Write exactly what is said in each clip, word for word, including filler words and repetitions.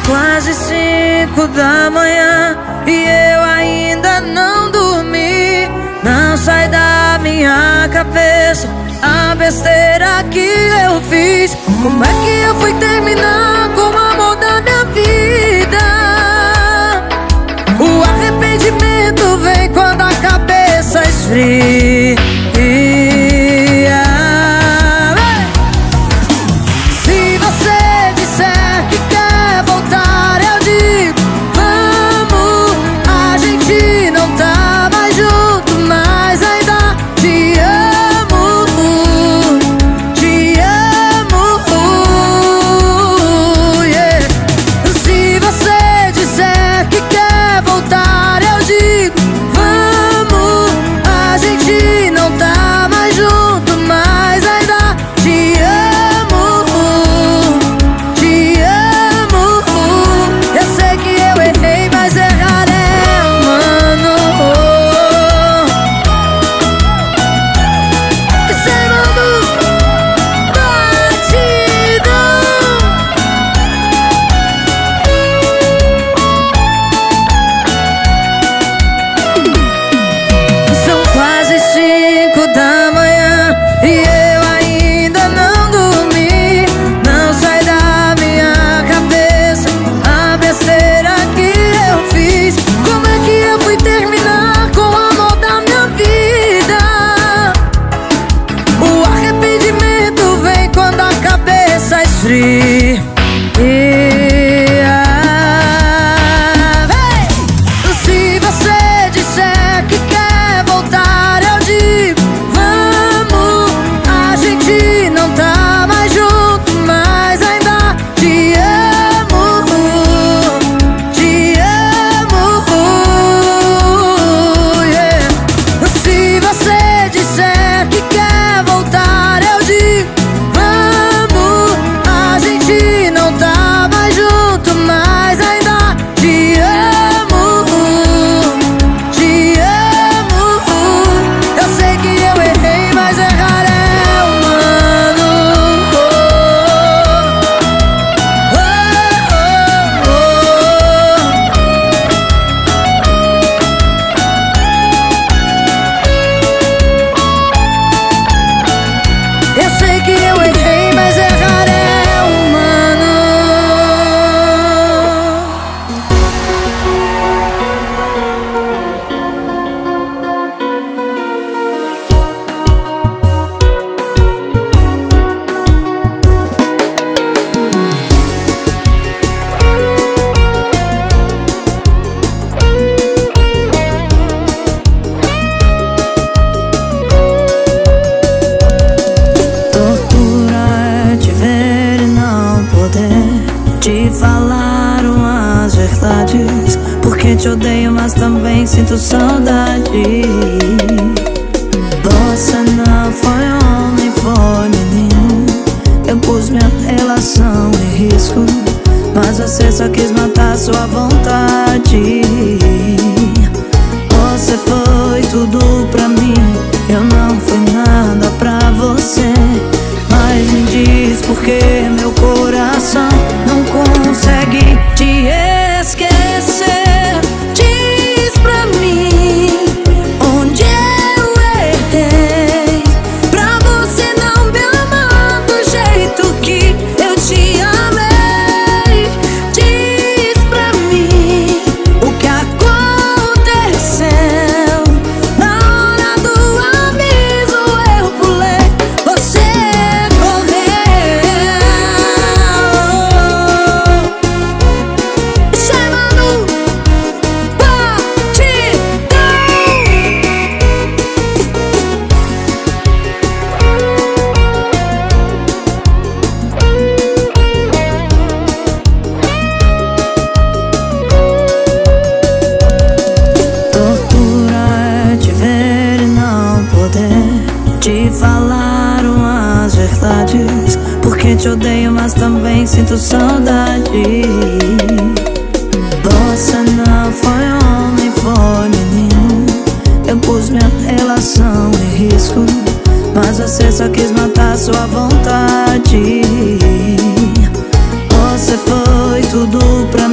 quase cinco da manhã e eu ainda não dormi. Não sai da minha cabeça a besteira que eu fiz. Como é que eu fui terminar com o amor da minha vida? O arrependimento vem quando a cabeça esfria. Se você disser que quer voltar, eu digo vamos. A gente não tá mais junto, mas ainda te amo, te amo, yeah. Se você disser que quer voltar, eu digo vamos. A gente não tá mais junto, mas ainda te amo, te amo. Eu sei que eu errei, mas errar é humano. Sem mano, batidão. São quase cinco da manhã e eu ainda não dormi. Não sai da minha cabeça a besteira que eu fiz. Como é que eu fui terminar com o amor da minha vida? O arrependimento vem quando a cabeça esfria. Hey! Se você disser que quer voltar, eu digo vamos. A gente não tá mais junto, mas ainda te amo, te amo, yeah. Se você disser que quer voltar, eu digo vamos. A gente não tá mais junto, mas ainda te amo, te amo. Eu sei que eu errei, mas errar é humano. Oh, oh, oh. Eu sei que eu errei, mas errar é humano. Tortura é te ver e não poder te falar umas verdades. Porque te odeio, mas também sinto saudade. Você não foi homem, foi menino. Eu pus minha relação em risco, mas você só quis matar sua vontade. Você foi tudo pra mim, eu não fui nada pra você. Mas me diz por que meu coração não consegue te esquecer. Diz pra mim onde eu errei pra você não me amar do jeito que eu te amei. Diz pra mim o que aconteceu. Na hora do aviso eu pulei, você correu. Chamando batidão. Tortura é te ver e não poder te falar umas verdades. Porque te odeio, mas também sinto saudade. Você não foi homem, foi menino. Eu pus minha relação em risco, mas você só quis matar sua vontade. Você foi tudo pra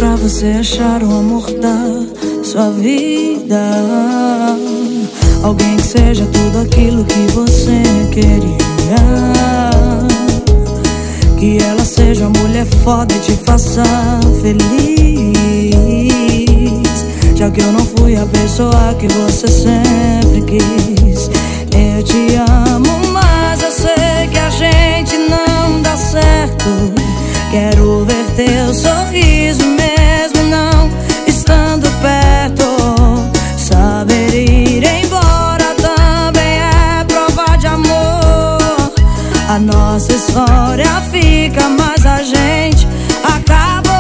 pra você achar o amor da sua vida. Alguém que seja tudo aquilo que você queria. Que ela seja mulher foda e te faça feliz. Já que eu não fui a pessoa que você sempre quis. Eu te amo, mas eu sei que a gente não dá certo. Quero ver teu sorriso mesmo não estando perto. Saber ir embora também é prova de amor. A nossa história fica, mas a gente acabou.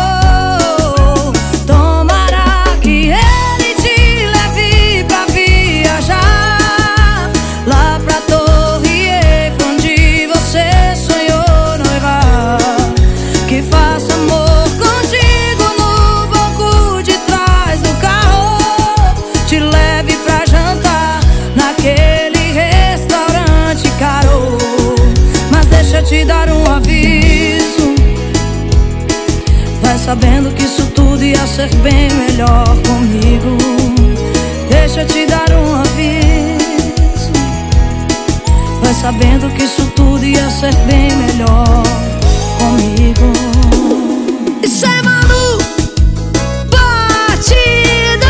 Tomara que ele te leve pra viajar lá pra Torre Eiffel, onde você sonhou noivar. Que faça amor contigo no banco de trás do carro. Te leve pra jantar naquele restaurante caro. Mas deixa eu te dar um aviso. Vai sabendo que isso tudo ia ser bem melhor comigo. Deixa eu te dar um aviso. Vai sabendo que isso tudo ia ser bem melhor comigo. Isso é Manu Batidão.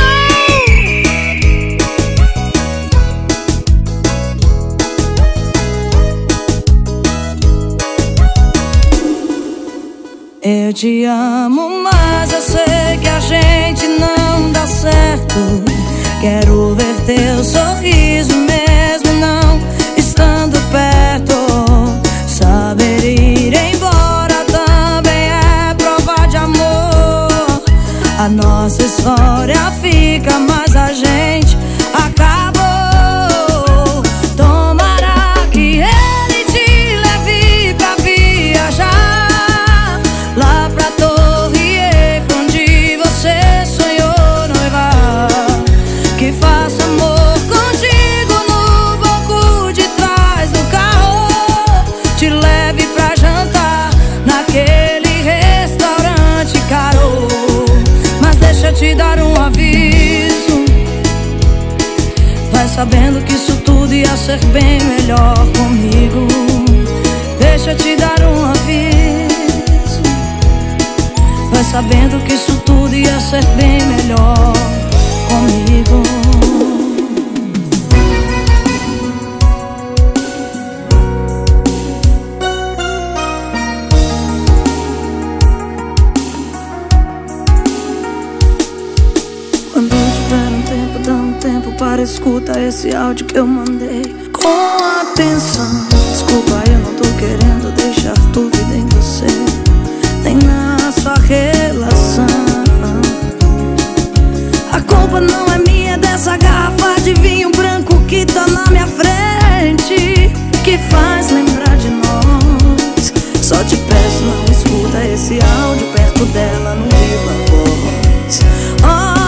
Eu te amo, mas eu sei que a gente não dá certo. Quero ver teu sorriso mesmo não estando perto. Saber ir embora também é prova de amor. A nossa história fica, mas a gente acabou. Tomara que ele te leve pra viajar lá pra Torre Eiffel, onde você sonhou noivar. Que faça amor contigo no banco de trás do carro. Te leve pra jantar naquele restaurante caro. Mas deixa eu te dar um aviso. Vai sabendo que isso tudo ia ser bem melhor comigo. Deixa eu te dar um aviso. Vai sabendo que isso tudo ia ser bem melhor comigo. Quando tiver um tempo, dá um tempo para escutar esse áudio que eu mandei com atenção. Desculpa, eu não tô querendo deixar dúvida em você, nem na sua relação. A culpa não é minha, dessa garrafa de vinho branco que tá na minha frente, que faz lembrar de nós. Só te peço, não escuta esse áudio perto dela, não viva a voz. Oh,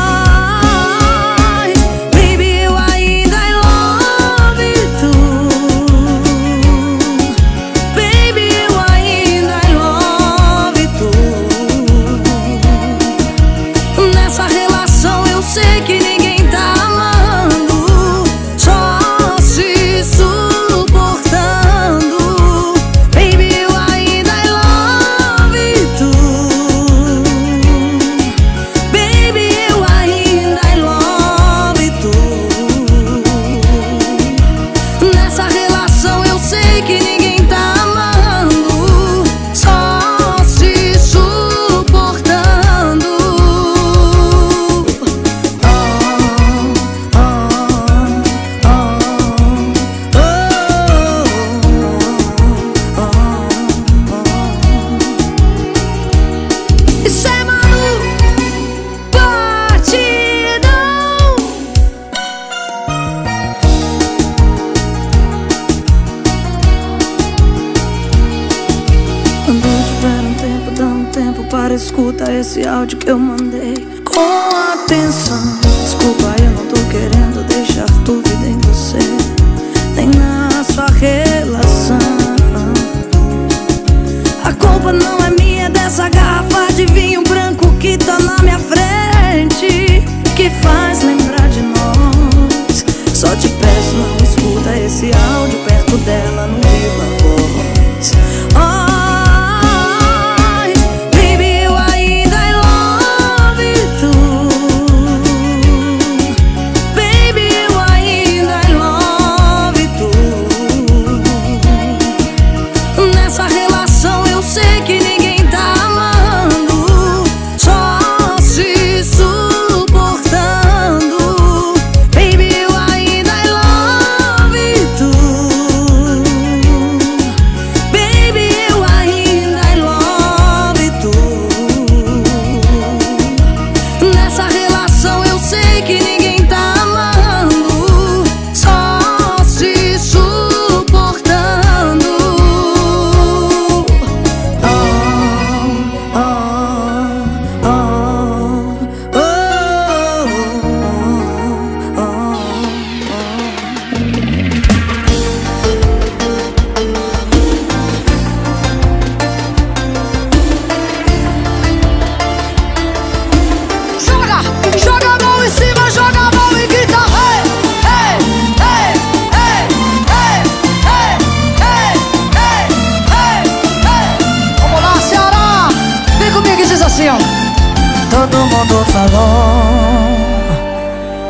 escuta esse áudio que eu mandei com atenção. Desculpa, eu não tô querendo deixar dúvida em você, nem na sua relação. A culpa não é minha, dessa garrafa de vinho branco que tá na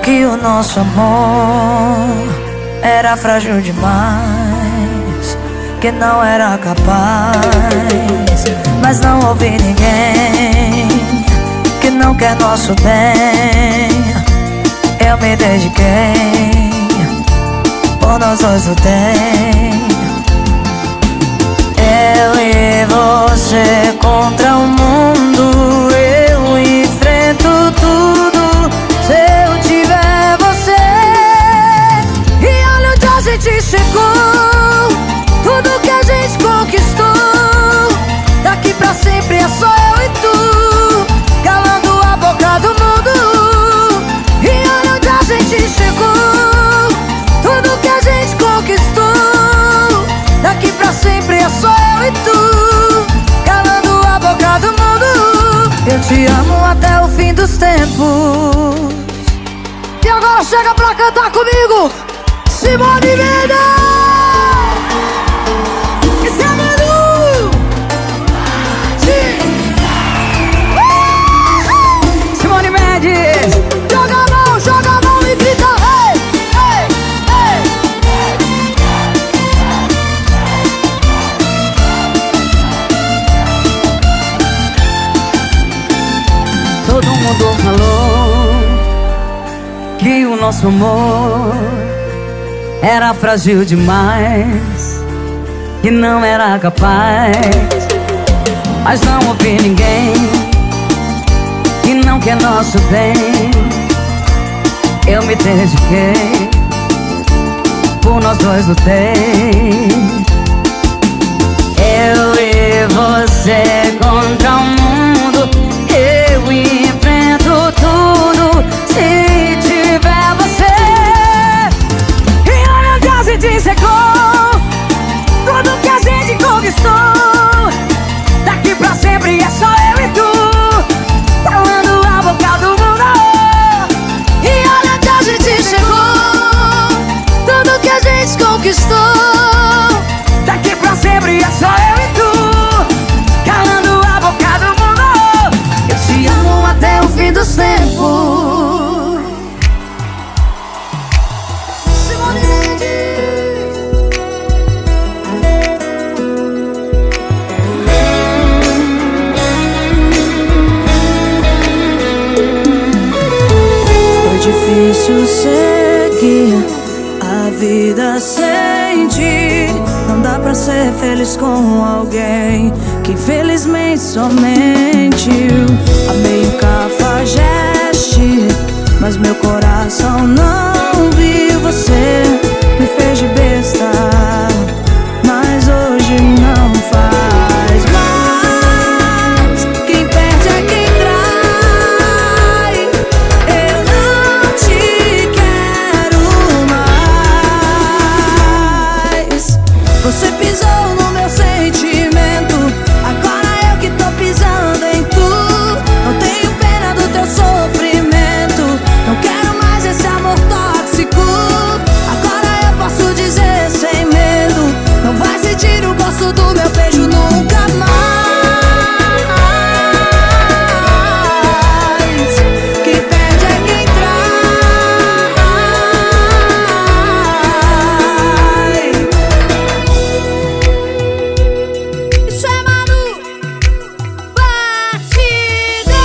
que o nosso amor era frágil demais, que não era capaz. Mas não houve ninguém que não quer nosso bem. Eu me dediquei, por nós dois lutei. Eu e você contra o mundo, eu enfrento tudo se eu tiver você. E olha onde a gente chegou, tudo que a gente conquistou. Daqui pra sempre é só eu e tu, calando a boca do mundo. E olha onde a gente chegou, tudo que a gente conquistou. Daqui pra sempre é só eu e tu, calando a boca do mundo. Eu te amo até o fim dos tempos. E agora chega pra cantar comigo, Simone Mendes. Simone Mendes, joga a mão, joga a mão e grita hey, hey, hey. Todo mundo falou que o nosso amor era frágil demais, que não era capaz. Mas não houve ninguém que não quer nosso bem. Eu me dediquei, por nós dois lutei. Eu e você contra o mundo, eu enfrento tudo se tiver você. E olha onde a gente chegou, tudo que a gente conquistou. Daqui pra sempre é só eu e tu, calando a boca do mundo. E olha onde a gente chegou, tudo que a gente conquistou. Daqui pra sempre é só eu e tu, calando a boca do mundo. Eu te amo até o fim dos tempos. Simone Mendes. Difícil seguir a vida sem ti. Não dá pra ser feliz com alguém que infelizmente só mentiu. Amei o cafajeste, mas meu coração não viu. Você me fez de besta, mas hoje não faz mais. Quem perde é quem trai. Eu não te quero mais. Você pisou no meu sentimento, agora eu que tô pisando em tu. Não tenho pena do teu sofrimento, não quero mais esse amor tóxico. Agora eu posso dizer sem medo, não vai sentir o gosto do meu beijo nunca mais. Quem perde é quem trai. Isso é Manu Batidão.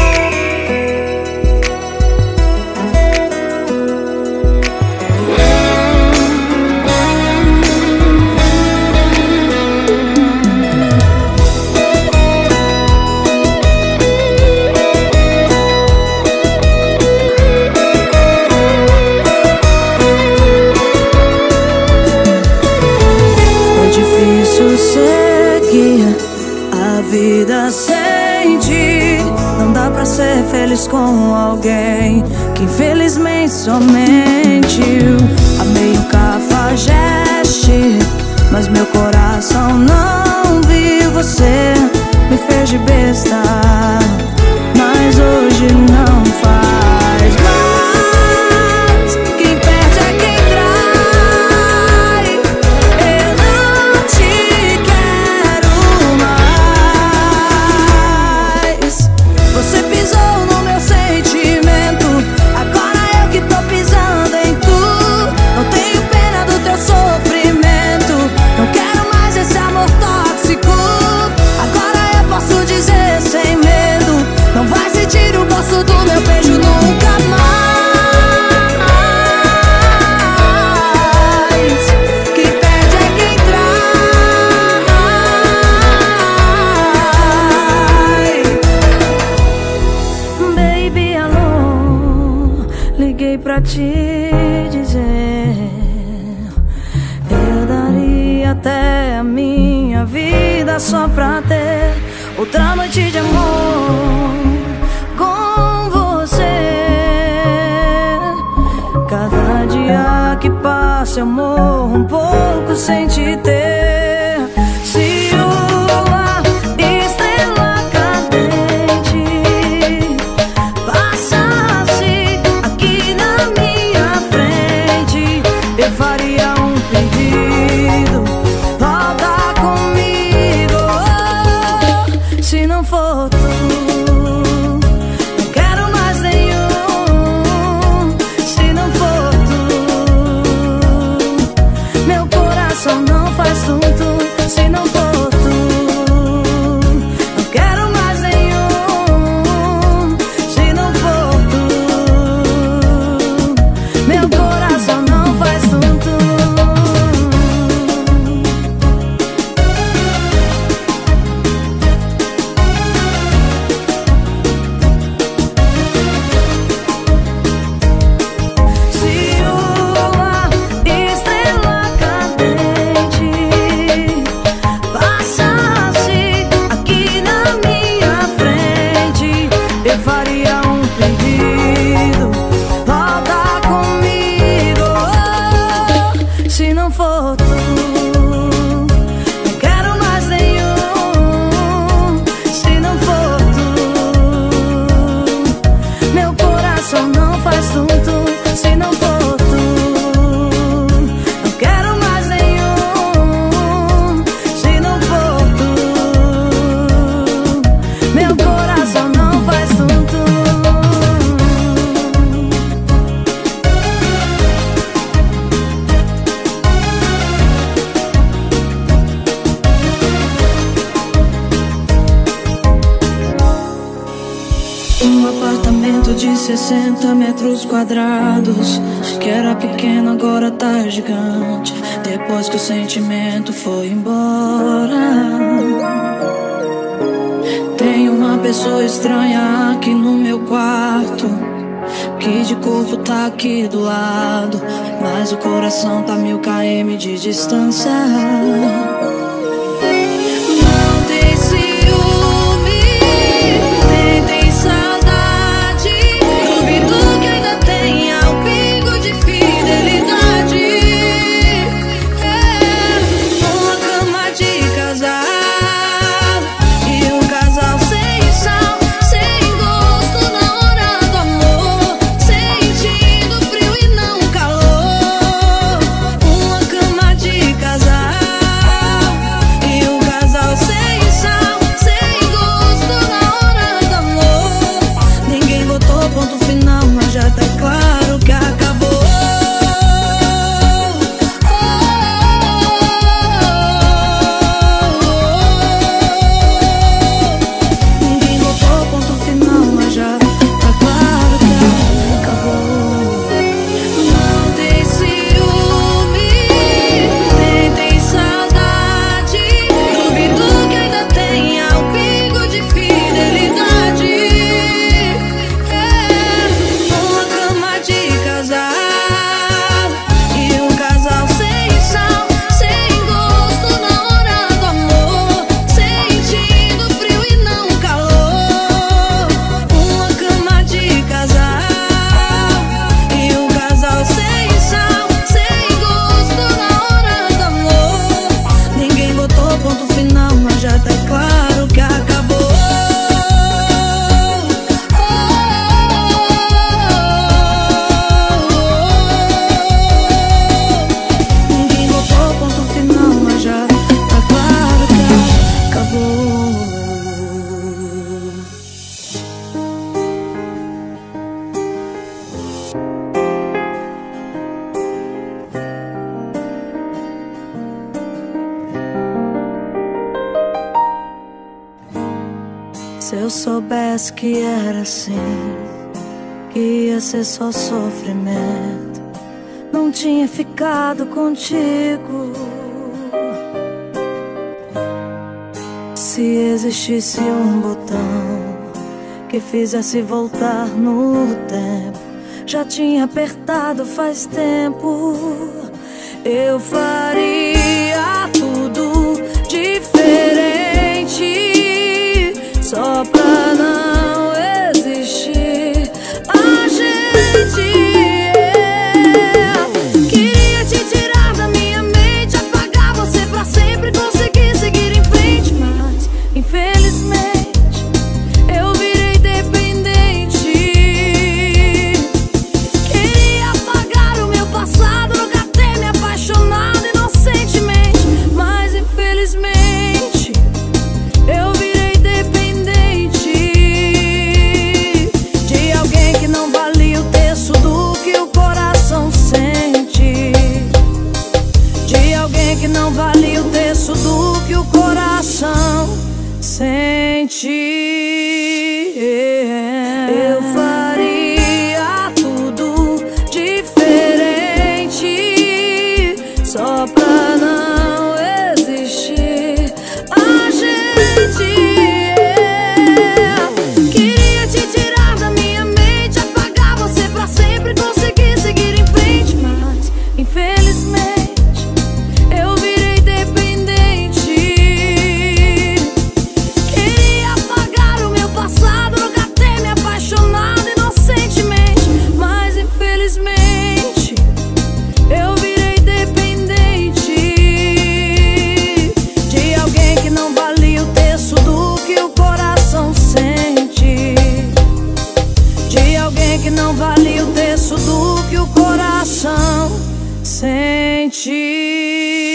É difícil seguir a vida sem ti. Não dá pra ser feliz com alguém que infelizmente só mentiu. Amei o cafajeste, mas meu coração não viu. Você me fez de besta, mas hoje não faz mais. Quem perde é quem trai. Eu não te quero mais. Você pisou no meu sentimento, agora eu que tô pra te dizer. Eu daria até a minha vida só pra ter outra noite de amor com você. Cada dia que passa eu morro um pouco sem te ter. Se uma estrela cadente passasse aqui na minha frente, eu faria um pedido: volta comigo. Se não for tu, não quero mais nenhum. Se não for tu, meu coração não faz tum-tum. Se não for tu, não quero mais nenhum. Se não for tu, meu coração não faz tum-tum. Se não for tu, não quero mais nenhum. Se não for tu, meu coração não faz tum-tum. Se não for tu, não quero mais nenhum. Se não for tu, meu coração não faz tum-tum. Um apartamento de sessenta metros quadrados, que era pequeno agora tá gigante, depois que o sentimento foi embora. Tem uma pessoa estranha aqui no meu quarto, que de corpo tá aqui do lado, mas o coração tá mil quilômetros de distância. Se eu soubesse que era assim, que ia ser só sofrimento, não tinha ficado contigo. Se existisse um botão que fizesse voltar no tempo, já tinha apertado faz tempo. Eu faria tudo diferente só pra não existir a gente. Queria te tirar da minha mente, apagar você pra sempre, conseguir seguir em frente, mas infelizmente eu virei dependente. Queria apagar o meu passado, nunca ter me apaixonado inocentemente, mas infelizmente eu virei dependente de alguém que não valia o terço do que o coração sente, de alguém que não valia o terço do que o coração sente. Eu faria tudo diferente só pra não existir a gente. Queria te tirar da minha mente, apagar você pra sempre, conseguir seguir em frente, mas infelizmente eu virei dependente. Queria apagar o meu passado, nunca ter me apaixonado inocentemente, mas infelizmente eu virei dependente de alguém que não valia o terço do que o coração sente, de alguém que não valia o terço do que o coração sente.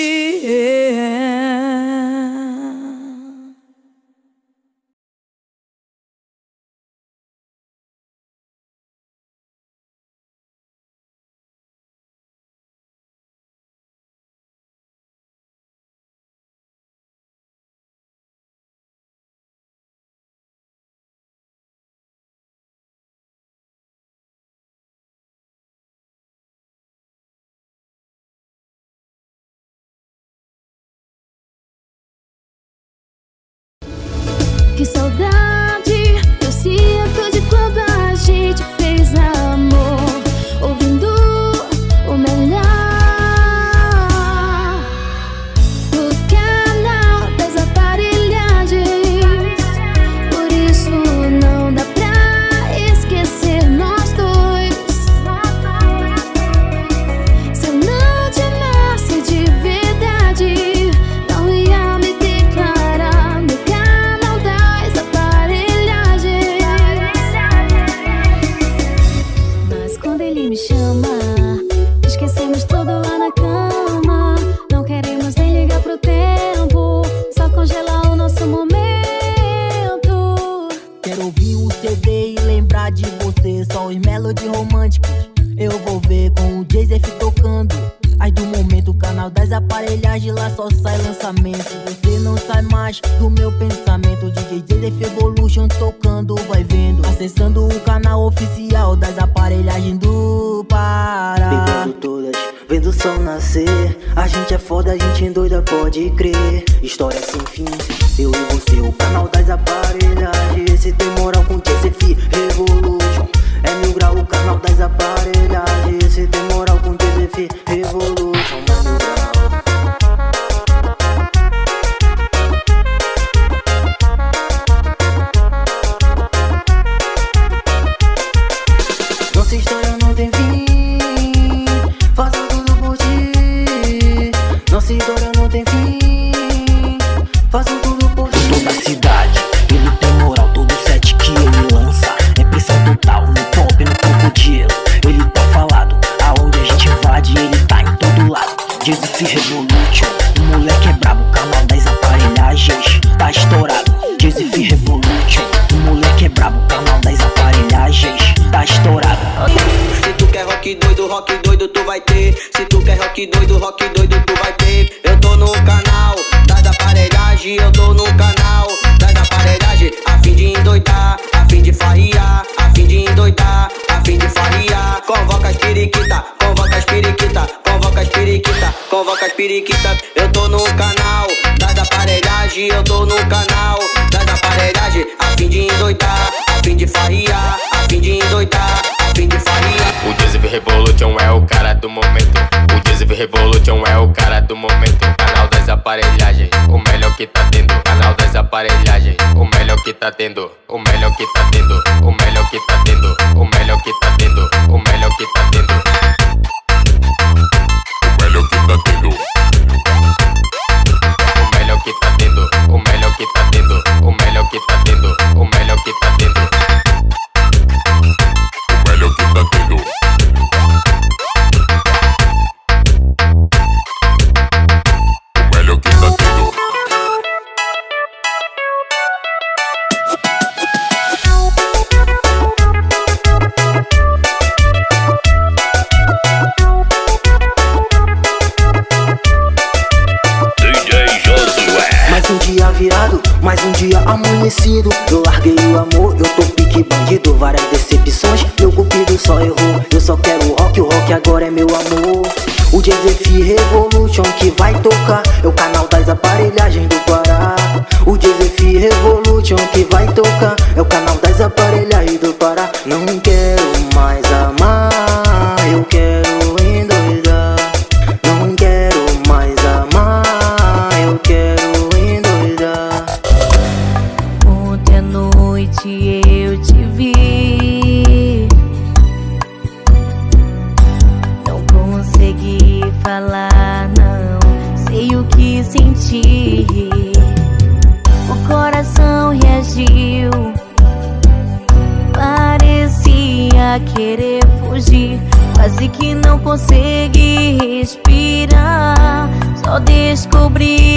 Que saudade eu sinto de quando a gente fez amor, ouvindo o melhor no canal das aparelhagens. Por isso não dá pra esquecer nós dois. Se eu não te amasse de verdade, não ia me declarar no canal das aparelhagens. Mas quando ele me chama, esquecemos tudo lá na cama. Não queremos nem ligar pro tempo, só congelar o nosso momento. Quero ouvir o C D e lembrar de você, só os melodies românticos eu vou ver com o Jay-Z tocando. As do momento, o canal das aparelhagens, lá só sai lançamento. Você não sai mais do meu pensamento. D J Jay-Z Evolution tocando, vai vendo. Acessando o canal oficial das aparelhagens do Pará. Pegando todas, vendo o sol nascer. A gente é foda, a gente endoida, pode crer. História sem fim, eu e você, o canal das aparelhagens. Se tem moral com T C F Revolution, é mil grau o canal das aparelhagens. Se tem moral com T C F Revolution, é mil grau. Nossa história não tem fim, faço tudo por ti. Nossa história não tem fim, faço tudo por ti. Toda a cidade, ele tem moral, todo set que ele lança é pressão total, no top, no crocodilo. Ele tá falado, aonde a gente invade, ele tá em todo lado. Jay-Z Revolution, o moleque é brabo, canal das aparelhagens tá estourado. Jay-Z Revolution, o moleque é brabo, canal das aparelhagens tá estourado. Se tu quer rock doido, rock doido tu vai ter. Se tu quer rock doido, rock doido tu vai ter. Eu tô no canal das aparelhagens, eu tô no canal das aparelhagens. A fim de endoidar, a fim de farriar, a fim de endoidar, a fim de farriar. Convoca as periquita, convoca as periquita, convoca as periquita, convoca as periquita. Eu tô no canal das aparelhagens, eu tô no canal das aparelhagens. A fim de endoidar, a fim de farriar, a fim de endoidar, a fim de farinha. O Joseph Revolution é o cara do momento. O Joseph Revolution é o cara do momento. Canal das aparelhagens, o melhor que tá tendo. Canal das aparelhagens, o melhor que tá tendo. O melhor que tá tendo, o melhor que tá tendo. O melhor que tá tendo, o melhor que tá tendo. O melhor que tá tendo. O melhor que tá tendo, o melhor que tá tendo. O melhor que tá tendo, o melhor que tá tendo. O melhor que tá tendo. O melhor que tá tendo. Mais um dia virado, mais um dia amanhecido. Eu larguei o amor, eu tô pique bandido. Várias decepções, meu cupido só errou. Eu só quero rock, o rock agora é meu amor. O Joseph Revolution que vai tocar é o canal das aparelhagens do Pará. O Joseph Revolution que vai tocar é o canal das aparelhagens do Pará. Não quero mais amar, eu quero endoidar. Não quero mais amar, eu quero endoidar. Ontem à noite eu te vi, não consegui falar, não sei o que senti. O coração reagiu, parecia querer fugir, quase que não consegui respirar. Só descobri